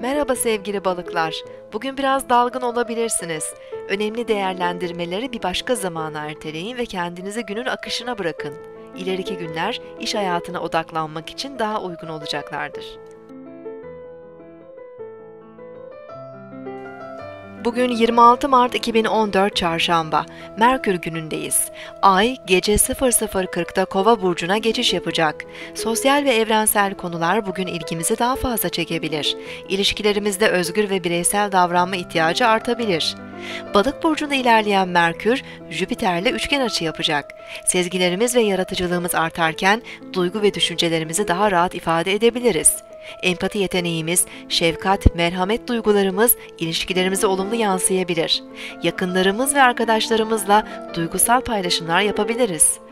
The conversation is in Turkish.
Merhaba sevgili balıklar. Bugün biraz dalgın olabilirsiniz. Önemli değerlendirmeleri bir başka zamana erteleyin ve kendinizi günün akışına bırakın. İleriki günler iş hayatına odaklanmak için daha uygun olacaklardır. Bugün 26 Mart 2014 Çarşamba, Merkür günündeyiz. Ay, gece 00.40'da Kova burcuna geçiş yapacak. Sosyal ve evrensel konular bugün ilgimizi daha fazla çekebilir. İlişkilerimizde özgür ve bireysel davranma ihtiyacı artabilir. Balık burcunda ilerleyen Merkür, Jüpiter'le üçgen açı yapacak. Sezgilerimiz ve yaratıcılığımız artarken, duygu ve düşüncelerimizi daha rahat ifade edebiliriz. Empati yeteneğimiz, şefkat, merhamet duygularımız ilişkilerimize olumlu yansıyabilir. Yakınlarımız ve arkadaşlarımızla duygusal paylaşımlar yapabiliriz.